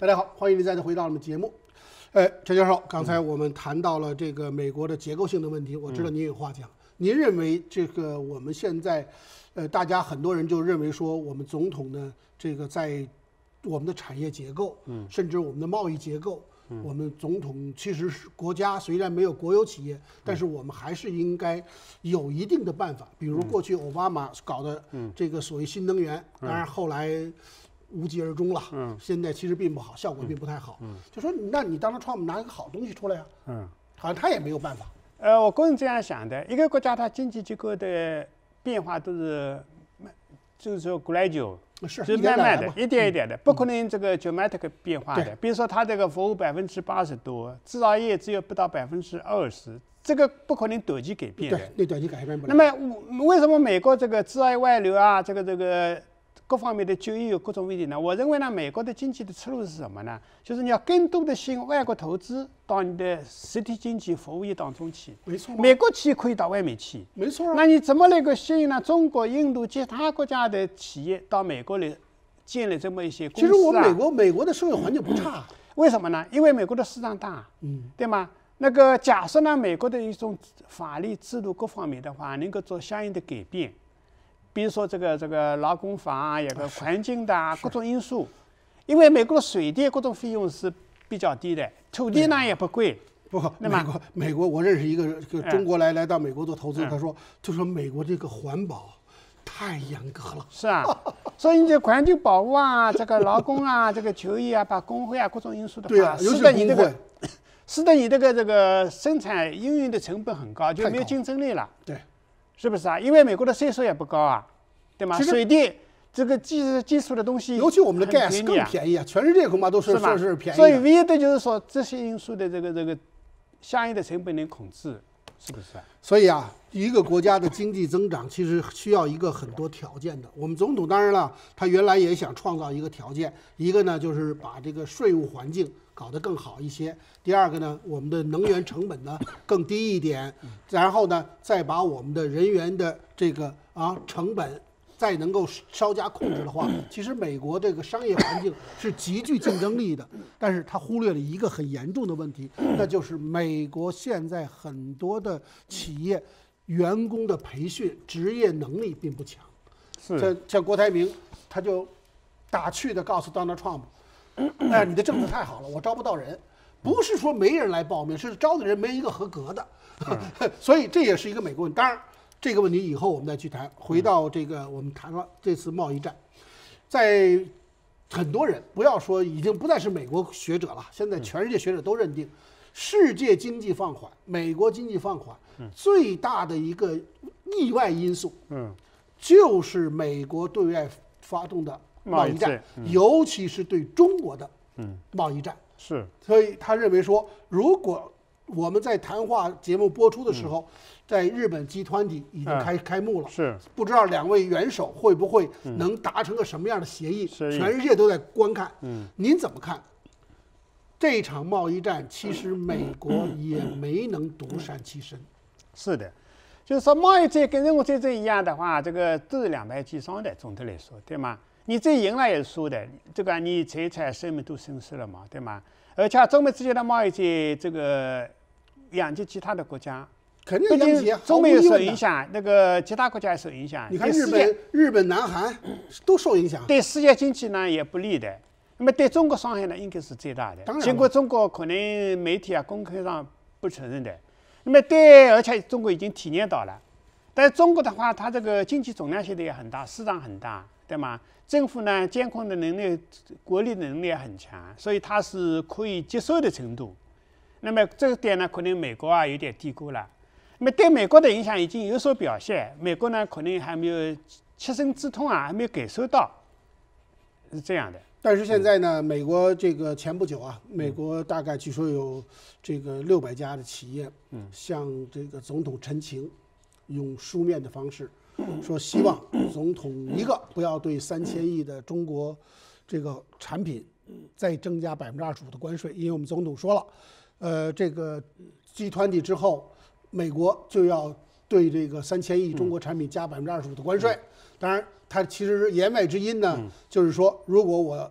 大家好，欢迎您再次回到我们的节目。陈教授，刚才我们谈到了这个美国的结构性的问题，我知道您有话讲。您认为这个我们现在，大家很多人就认为说，我们总统呢，这个在我们的产业结构，甚至我们的贸易结构，我们总统其实是国家虽然没有国有企业，但是我们还是应该有一定的办法，比如过去奥巴马搞的这个所谓新能源，当然后来无疾而终了。现在其实并不好，效果并不太好。就说那你当Trump拿一个好东西出来呀？好像他也没有办法。 我个人这样想的，一个国家它经济结构的变化都是，就是说 gradual， 就是慢慢的，一点一点的，不可能这个 dramatic 变化的。比如说它这个服务80%多，制造业只有不到20%，这个不可能短期改变的。 对，那短期改变不了。 那么为什么美国这个制造业外流啊，这个各方面的就业有各种问题呢？我认为呢，美国的经济的出路是什么呢？就是你要更多的吸引外国投资到你的实体经济服务业当中去。 没错。 美国企业可以到外面去。 没错。 那你怎么能够吸引呢？中国、印度其他国家的企业到美国来建立这么一些公司啊？ 其实我们美国的社会环境不差。 为什么呢？因为美国的市场大，对吗？那个假设呢，美国的一种法律制度各方面的话，能够做相应的改变。比如说这个劳工法啊，有个环境的各种因素，因为美国的水电各种费用是比较低的，土地呢也不贵。 不，美国，我认识一个中国来到美国做投资，他说美国这个环保太严格了。 是啊，所以你这环境保护啊，这个劳工啊，这个就业啊，把工会啊各种因素的话，使得你这个生产营运的成本很高，就没有竞争力了。 对。 是不是啊？因为美国的税收也不高啊，对吗？水电这个基础的东西， 尤其我们的 gas 更便宜啊，全世界恐怕都是说是便宜的。 所以唯一的就是说这些因素的这个相应的成本能控制，是不是啊？ 所以啊，一个国家的经济增长其实需要一个很多条件的。我们总统当然了，他原来也想创造一个条件，一个呢就是把这个税务环境搞得更好一些，第二个呢，我们的能源成本呢更低一点，然后呢，再把我们的人员的这个成本再能够稍加控制的话，其实美国这个商业环境是极具竞争力的。但是他忽略了一个很严重的问题，那就是美国现在很多的企业员工的培训职业能力并不强。像郭台铭，他就打趣的告诉 Donald Trump。哎，你的政策太好了，我招不到人，不是说没人来报名，是招的人没一个合格的，所以这也是一个美国问题。当然，这个问题以后我们再去谈。回到这个，我们谈了这次贸易战，在很多人不要说已经不再是美国学者了，现在全世界学者都认定，世界经济放缓，美国经济放缓，最大的一个意外因素，就是美国对外发动的贸易战，尤其是对中国的贸易战。所以他认为说，如果我们在谈话节目播出的时候，在日本集团体已经开幕了，不知道两位元首会不会能达成个什么样的协议？全世界都在观看。您怎么看？这场贸易战其实美国也没能独善其身。 是的，就是说贸易战跟任何战争一样的话，这个都是两败俱伤的，总的来说，对吗？你这赢了也是输的，这个你财产生命都损失了嘛，对吗？而且中美之间的贸易战，这个殃及其他的国家， 肯定殃及， 中美也受影响，那个其他国家也受影响。 你看日本、南韩都受影响， 对世界经济呢也不利的。那么对中国伤害呢，应该是最大的。尽管中国可能媒体啊公开上不承认的，那么而且中国已经体验到了。但是中国的话，它这个经济总量现在也很大，市场很大，对吗？政府呢监控的能力、国力的能力也很强，所以它是可以接受的程度。那么这个点呢，可能美国有点低估了。那么对美国的影响已经有所表现，美国呢可能还没有切身之痛还没有感受到，是这样的。 但是现在呢，美国这个前不久美国大概据说有这个600家的企业，向这个总统陈情，用书面的方式。说希望总统一个不要对3000亿的中国这个产品再增加25%的关税，因为我们总统说了，这个G20之后，美国就要对这个3000亿中国产品加25%的关税。当然，它其实言外之音呢，就是说如果我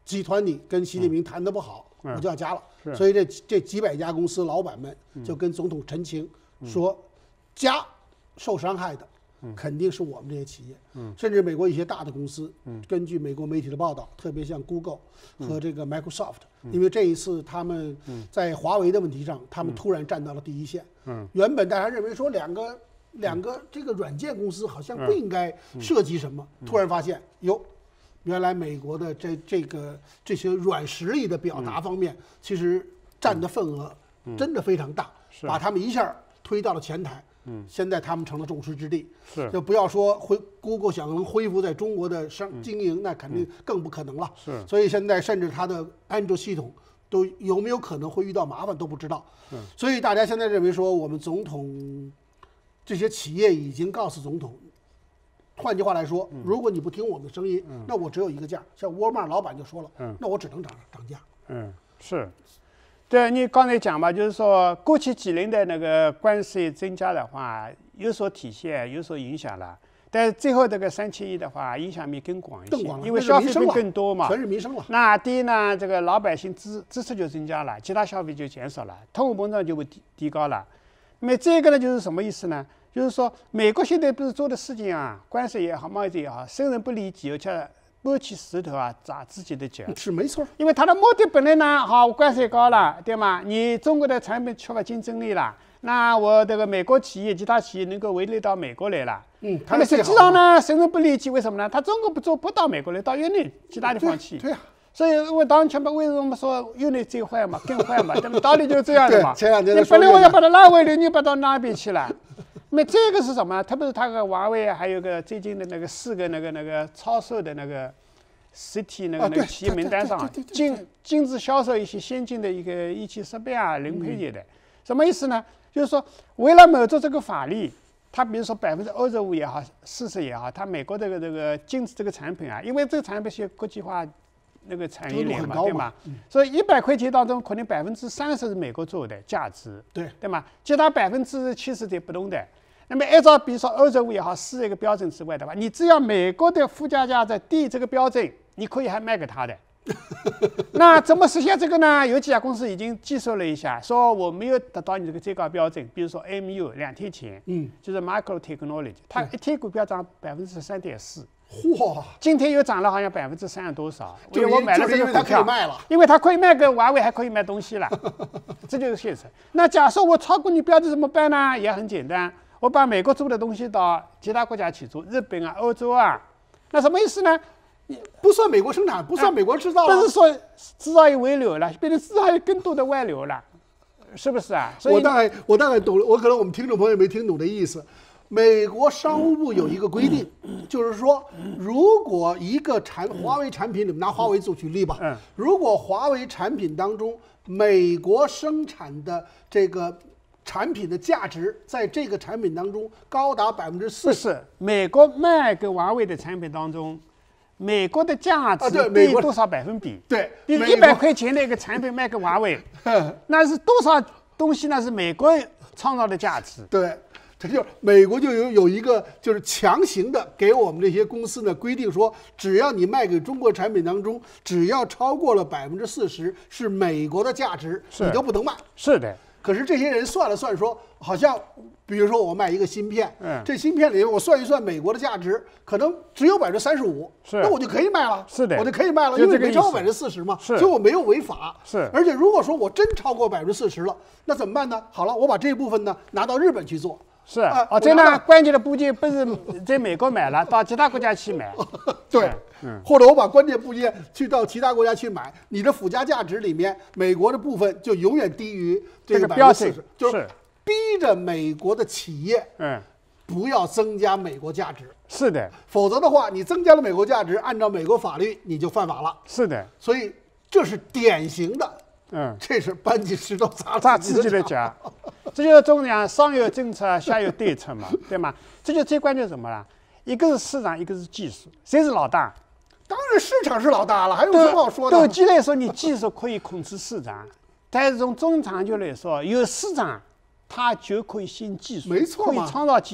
集团里跟习近平谈得不好，我就要加了。所以这几百家公司老板们就跟总统陈情说，加受伤害的肯定是我们这些企业，甚至美国一些大的公司，根据美国媒体的报道，特别像 Google 和这个 Microsoft，因为这一次他们在华为的问题上，他们突然站到了第一线。原本大家认为说两个这个软件公司好像不应该涉及什么，突然发现哟。原来美国的这些软实力的表达方面，其实占的份额真的非常大，把他们一下推到了前台。现在他们成了众矢之的。就不要说Google 想能恢复在中国的经营，那肯定更不可能了。所以现在甚至它的安卓系统都有没有可能会遇到麻烦都不知道。所以大家现在认为说，我们总统这些企业已经告诉总统。换句话来说，如果你不听我们的声音，那我只有一个价。像沃尔玛老板就说了，那我只能涨价。 是，对你刚才讲吧，就是说过去几年的那个关税增加的话，有所体现，有所影响了。但是最后这个3000亿的话，影响面更广一些，因为消费会更多嘛， 全是民生了。 那第一呢，这个老百姓支出就增加了，其他消费就减少了，通货膨胀就会提高了。那么这个呢，就是什么意思呢？就是说，美国现在不是做的事情啊，关税也好，贸易也好，生人不利己，而且搬起石头啊，砸自己的脚。 是没错。 因为他的目的本来呢，好，关税高了，对吗？你中国的产品缺乏竞争力了，那我这个美国企业、其他企业能够围内到美国来了。那么实际上呢，生人不利己，为什么呢？他中国不到美国来，到院内其他地方去。 对呀。 所以我当前为什么说院内最坏嘛，更坏嘛？对吧？道理就是这样的嘛。 你本来我要把它拉回来，你把它哪边去了？那么这个是什么？特别是他和华为，还有个最近的那个4个那个超售的那个实体那个企业名单上，禁止销售一些先进的一个仪器设备啊、零配件的。什么意思呢？就是说，为了满足这个法律，它比如说25%也好，40%也好，它美国这个禁止这个产品啊，因为这个产品是国际化那个产业链嘛，对吗？所以100块钱当中，可能30%是美国做的价值，对吗？其他70%在不动的。那么按照比如说25%也好，4这个标准之外的话，你只要美国的附加价值低这个标准，你可以还卖给他的。那怎么实现这个呢？有几家公司已经计算了一下，说我没有达到你这个最高标准，比如说 MU 2天前，就是 Micro Technology， 它一天股票涨3.4%。 嚯！ 今天又涨了，好像3%多少？因为我买了这个股票， 因为它可以卖给华为，还可以卖东西了，这就是现实。那假设我超过你标准怎么办呢？也很简单，我把美国做的东西到其他国家去做，日本啊、欧洲啊，那什么意思呢？ 不算美国生产，不算美国制造了， 不是说制造业回流了，变成制造业更多的外流了，是不是啊？所以我大概懂了，可能我们听众朋友没听懂的意思。美国商务部有一个规定，就是说，如果一个华为产品里面拿华为做举例吧，如果华为产品当中美国生产的这个产品的价值在这个产品当中高达40%， 不是美国卖给华为的产品当中，美国的价值对多少百分比？ 对， 比如100块钱的一个产品卖给华为，那是多少东西呢？是美国创造的价值。 对。这就美国就有一个就是强行的给我们这些公司呢规定说，只要你卖给中国产品当中，只要超过了40%是美国的价值，你都不能卖。 是的。 可是这些人算了算说，好像比如说我卖一个芯片，这芯片里我算一算美国的价值，可能只有35%，那我就可以卖了。 是的， 我就可以卖了，因为没超过40%嘛，所以我没有违法。 是。 而且如果说我真超过40%了，那怎么办呢？好了，我把这部分呢拿到日本去做。 是这呢关键的部件不是在美国买了，到其他国家去买。 对，或者我把关键部件到其他国家去买，你的附加价值里面，美国的部分就永远低于这个40%，就是逼着美国的企业，不要增加美国价值。 是的， 否则的话，你增加了美国价值，按照美国法律你就犯法了。 是的， 所以这是典型的。这是搬起石头砸自己的脚，这就是中央上有政策，下有对策嘛，对吗？这就最关键什么了？一个是市场，一个是技术，谁是老大？ 当然市场是老大了，还有什么好说的？ 斗鸡来说，你技术可以控制市场，但是从中长久来说，有市场，它就可以新技术， 没错， 可以创造技术。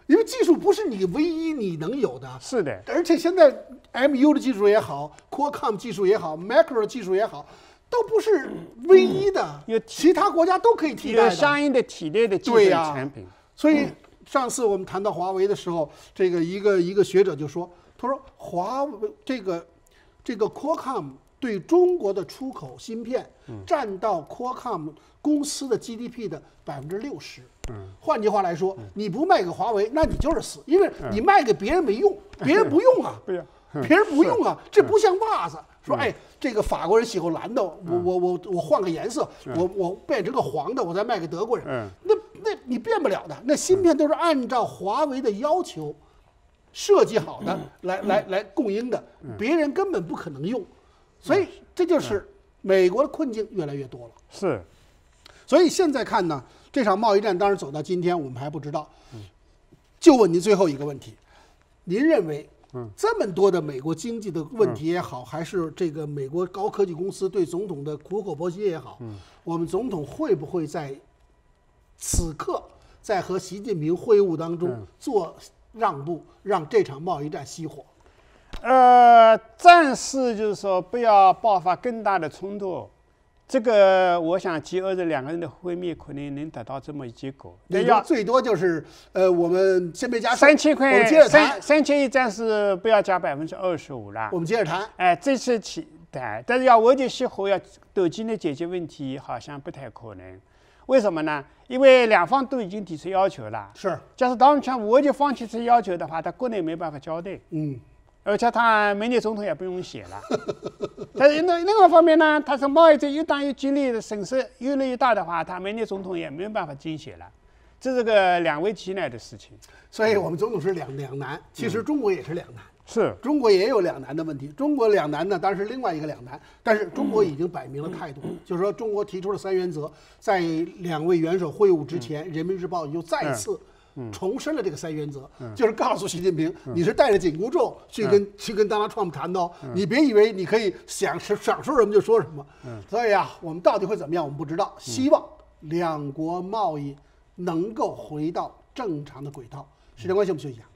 因为技术不是你唯一你能有的。 是的。 而且现在 MU 的技术也好 ，Qualcomm 技术也好 ，Macro 的技术也好，都不是唯一的，其他国家都可以替代的。 有相应的替代的技术产品。 所以上次我们谈到华为的时候，这个一个学者就说，他说华为这个 Qualcomm 对中国的出口芯片占到 Qualcomm 公司的 GDP 的60%。换句话来说，你不卖给华为，那你就是死，因为你卖给别人没用，别人不用啊，别人不用啊，这不像袜子，说哎，这个法国人喜欢蓝的，我换个颜色，我变成个黄的，我再卖给德国人，那你变不了的，那芯片都是按照华为的要求设计好的来供应的，别人根本不可能用，所以这就是美国的困境越来越多了。 是， 所以现在看呢，这场贸易战当然走到今天，我们还不知道。就问您最后一个问题，您认为这么多的美国经济的问题也好，还是这个美国高科技公司对总统的苦口婆心也好，我们总统会不会在此刻在和习近平会晤当中做让步，让这场贸易战熄火？ 暂时就是说不要爆发更大的冲突。这个我想吉俄的两个人的会面可能能达到这么一结果。 最多就是我们先别加 3000块， 我们接着谈 3000暂时不要加25%了。 我们接着谈。 哎，这次起谈，但是要完全熄火，要短期内解决问题，好像不太可能。为什么呢？因为两方都已经提出要求了。 是。 假如当前完全放弃这要求的话，他国内没办法交代。而且他明年总统也不用写了。但是另外一方面呢，他说贸易战一旦经历的损失越来越大的话，他明年总统也没有办法竞选了，这是个两危其难的事情。 所以我们总统是两难，其实中国也是两难。 是， 中国也有两难的问题。中国两难呢，当然是另外一个两难，但是中国已经摆明了态度，就是说中国提出了3原则，在两位元首会晤之前，人民日报又再次重申了这个3原则，就是告诉习近平，你是带着紧箍咒去跟Donald Trump谈的，你别以为你可以想说什么就说什么。所以啊，我们到底会怎么样，我们不知道。希望两国贸易能够回到正常的轨道。时间关系，我们休息一下。